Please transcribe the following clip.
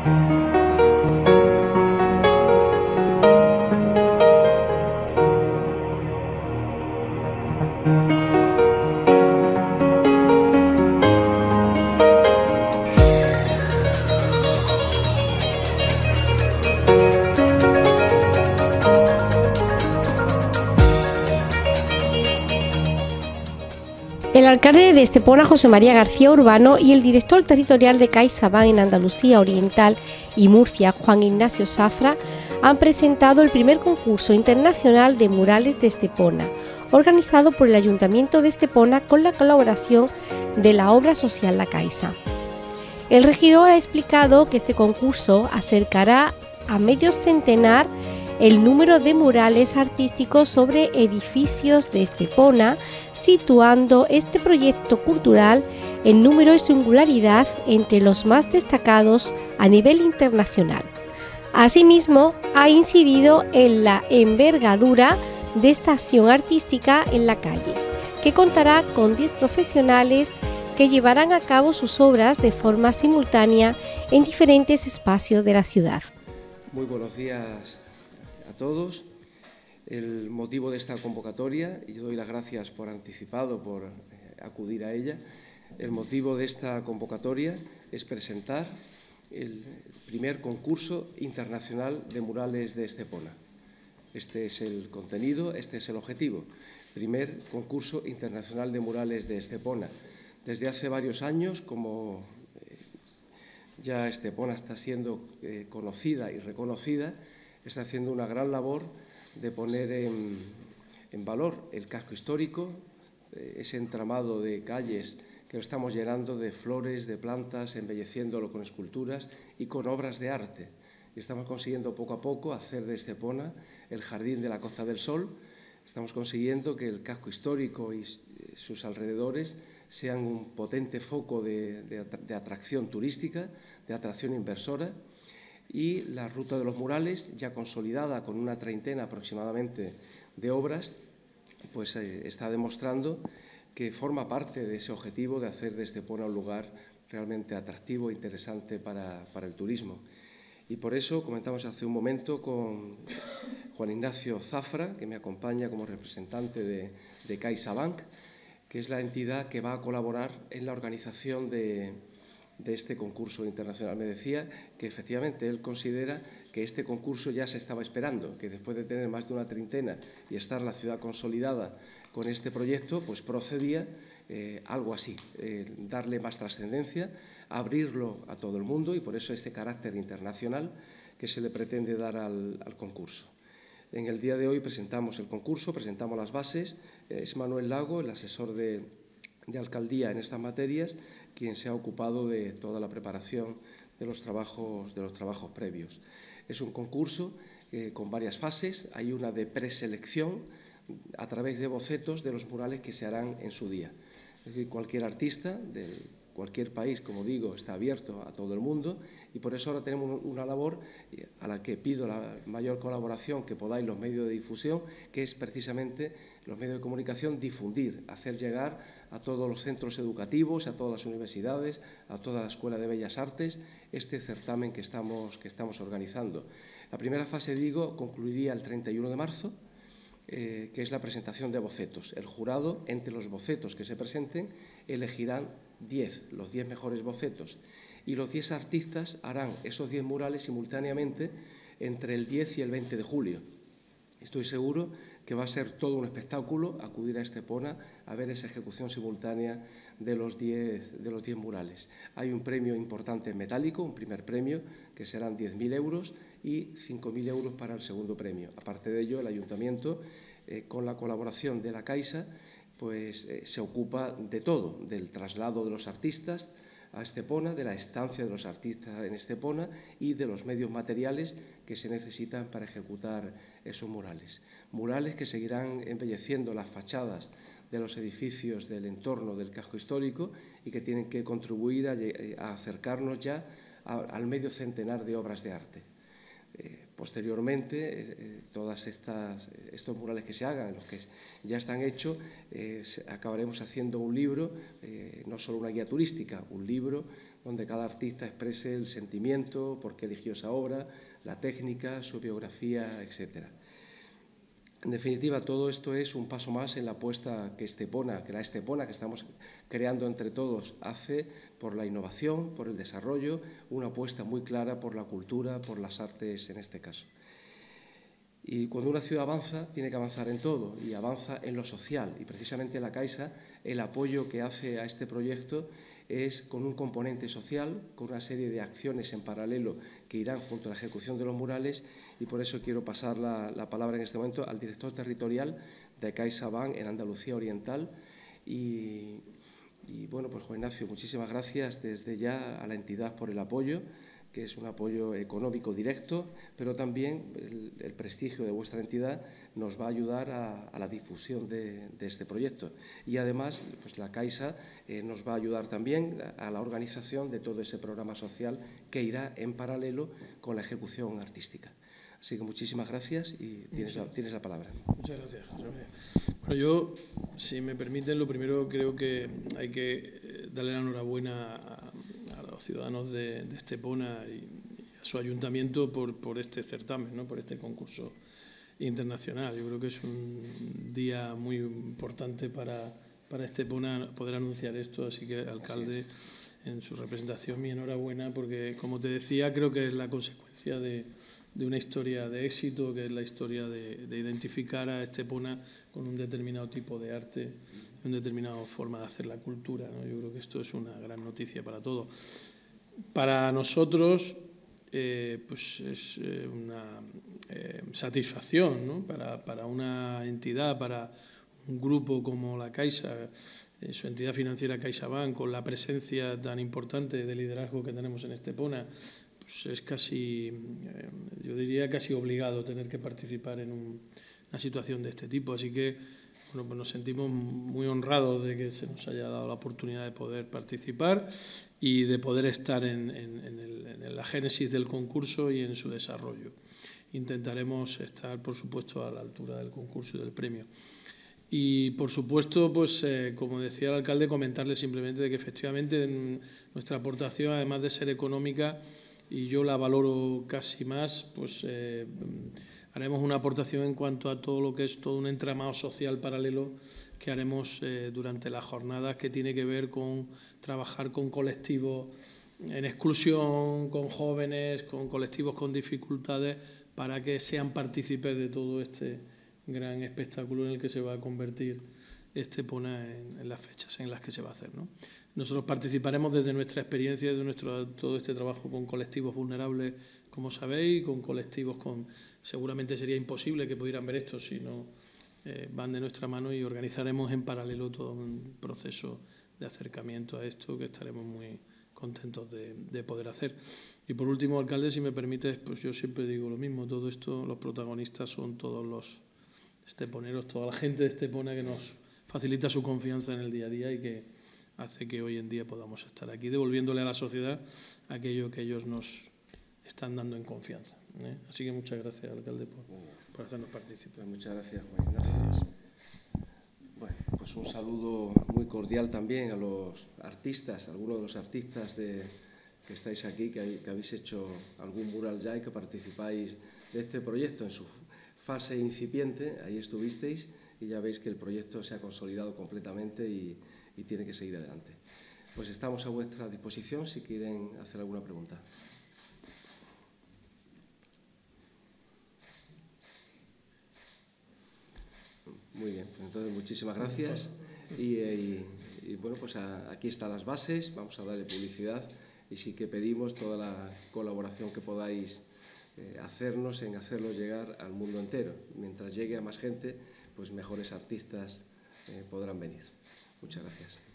El alcalde de Estepona, José María García Urbano, y el director territorial de CaixaBank en Andalucía Oriental y Murcia, Juan Ignacio Zafra, han presentado el primer concurso internacional de murales de Estepona, organizado por el Ayuntamiento de Estepona con la colaboración de la obra social La Caixa. El regidor ha explicado que este concurso acercará a medio centenar el número de murales artísticos sobre edificios de Estepona, situando este proyecto cultural en número y singularidad entre los más destacados a nivel internacional. Asimismo, ha incidido en la envergadura de esta acción artística en la calle, que contará con 10 profesionales que llevarán a cabo sus obras de forma simultánea en diferentes espacios de la ciudad. Muy buenos días a todos. El motivo de esta convocatoria, y doy las gracias por anticipado, por acudir a ella, el motivo de esta convocatoria es presentar el primer concurso internacional de murales de Estepona. Este es el contenido, este es el objetivo. Primer concurso internacional de murales de Estepona. Desde hace varios años, como ya Estepona está siendo conocida y reconocida, está haciendo una gran labor de poner en valor el casco histórico, ese entramado de calles que lo estamos llenando de flores, de plantas, embelleciéndolo con esculturas y con obras de arte. Y estamos consiguiendo poco a poco hacer de Estepona el jardín de la Costa del Sol. Estamos consiguiendo que el casco histórico y sus alrededores sean un potente foco de atracción turística, de atracción inversora. Y la ruta de los murales, ya consolidada con una treintena aproximadamente de obras, pues está demostrando que forma parte de ese objetivo de hacer de Estepona un lugar realmente atractivo e interesante para el turismo. Y por eso comentamos hace un momento con Juan Ignacio Zafra, que me acompaña como representante de CaixaBank, que es la entidad que va a colaborar en la organización de este concurso internacional. Me decía que efectivamente él considera que este concurso ya se estaba esperando, que después de tener más de una treintena y estar la ciudad consolidada con este proyecto, pues procedía algo así, darle más trascendencia, abrirlo a todo el mundo, y por eso este carácter internacional que se le pretende dar al concurso. En el día de hoy presentamos el concurso, presentamos las bases. Es Manuel Lago, el asesor de alcaldía en estas materias, quien se ha ocupado de toda la preparación de los trabajos previos. Es un concurso con varias fases. Hay una de preselección a través de bocetos de los murales que se harán en su día. Es decir, cualquier artista de cualquier país, como digo, está abierto a todo el mundo, y por eso ahora tenemos una labor a la que pido la mayor colaboración que podáis los medios de difusión, que es precisamente los medios de comunicación, difundir, hacer llegar a todos los centros educativos, a todas las universidades, a toda la Escuela de Bellas Artes, este certamen que estamos organizando. La primera fase, digo, concluiría el 31 de marzo, que es la presentación de bocetos. El jurado, entre los bocetos que se presenten, elegirán 10, los 10 mejores bocetos, y los 10 artistas harán esos 10 murales simultáneamente entre el 10 y el 20 de julio. Estoy seguro que va a ser todo un espectáculo acudir a Estepona a ver esa ejecución simultánea de los 10 murales. Hay un premio importante en metálico, un primer premio, que serán 10.000 euros, y 5.000 euros para el segundo premio. Aparte de ello, el Ayuntamiento, con la colaboración de la Caixa, pues se ocupa de todo, del traslado de los artistas a Estepona, de la estancia de los artistas en Estepona y de los medios materiales que se necesitan para ejecutar esos murales. Murales que seguirán embelleciendo las fachadas de los edificios del entorno del casco histórico y que tienen que contribuir a acercarnos ya al medio centenar de obras de arte. Posteriormente, todos estos murales que se hagan, los que ya están hechos, acabaremos haciendo un libro, no solo una guía turística, un libro donde cada artista exprese el sentimiento, por qué eligió esa obra, la técnica, su biografía, etc. En definitiva, todo esto es un paso más en la apuesta que la Estepona que estamos creando entre todos hace por la innovación, por el desarrollo, una apuesta muy clara por la cultura, por las artes en este caso. Y cuando una ciudad avanza, tiene que avanzar en todo, y avanza en lo social. Y precisamente la Caixa, el apoyo que hace a este proyecto es con un componente social, con una serie de acciones en paralelo que irán junto a la ejecución de los murales, y por eso quiero pasar la palabra en este momento al director territorial de CaixaBank en Andalucía Oriental. Y bueno, pues Juan Ignacio, muchísimas gracias desde ya a la entidad por el apoyo, que es un apoyo económico directo, pero también el prestigio de vuestra entidad nos va a ayudar a la difusión de este proyecto. Y además, pues la Caixa nos va a ayudar también a la organización de todo ese programa social que irá en paralelo con la ejecución artística. Así que muchísimas gracias y tienes la palabra. Muchas gracias, José María. Bueno, yo, si me permiten, lo primero creo que hay que darle la enhorabuena a los ciudadanos de Estepona y a su ayuntamiento por este certamen, ¿no? Por este concurso internacional. Yo creo que es un día muy importante para Estepona poder anunciar esto, así que, alcalde, en su representación, mi enhorabuena, porque, como te decía, creo que es la consecuencia de una historia de éxito, que es la historia de identificar a Estepona con un determinado tipo de arte y una determinada forma de hacer la cultura, ¿no? Yo creo que esto es una gran noticia para todos. Para nosotros, pues es una satisfacción, ¿no? Para una entidad, para un grupo como la Caixa, su entidad financiera CaixaBank, con la presencia tan importante de liderazgo que tenemos en Estepona, pues es casi, yo diría casi obligado tener que participar en una situación de este tipo. Así que, bueno, pues nos sentimos muy honrados de que se nos haya dado la oportunidad de poder participar y de poder estar en la génesis del concurso y en su desarrollo. Intentaremos estar, por supuesto, a la altura del concurso y del premio. Y, por supuesto, pues como decía el alcalde, comentarle simplemente de que efectivamente nuestra aportación, además de ser económica, y yo la valoro casi más, pues haremos una aportación en cuanto a todo lo que es todo un entramado social paralelo que haremos durante las jornadas, que tiene que ver con trabajar con colectivos en exclusión, con jóvenes, con colectivos con dificultades, para que sean partícipes de todo este gran espectáculo en el que se va a convertir Estepona en las fechas en las que se va a hacer, ¿no? Nosotros participaremos desde nuestra experiencia, desde todo este trabajo con colectivos vulnerables, como sabéis, con colectivos seguramente sería imposible que pudieran ver esto si no van de nuestra mano, y organizaremos en paralelo todo un proceso de acercamiento a esto que estaremos muy contentos de poder hacer. Y por último, alcalde, si me permites, pues yo siempre digo lo mismo, todo esto, los protagonistas son todos los esteponeros, toda la gente de Estepona, que nos facilita su confianza en el día a día y que hace que hoy en día podamos estar aquí devolviéndole a la sociedad aquello que ellos nos están dando en confianza, ¿eh? Así que muchas gracias, alcalde, por hacernos participar. Muchas gracias, Juan Ignacio. Bueno, pues un saludo muy cordial también a los artistas, algunos de los artistas que estáis aquí, que habéis hecho algún mural ya y que participáis de este proyecto en su fase incipiente. Ahí estuvisteis y ya veis que el proyecto se ha consolidado completamente y tiene que seguir adelante. Pues estamos a vuestra disposición si quieren hacer alguna pregunta. Muy bien, pues entonces muchísimas gracias y bueno, pues aquí están las bases, vamos a darle publicidad y sí que pedimos toda la colaboración que podáis hacernos en hacerlo llegar al mundo entero. Mientras llegue a más gente, pues mejores artistas podrán venir. Muchas gracias.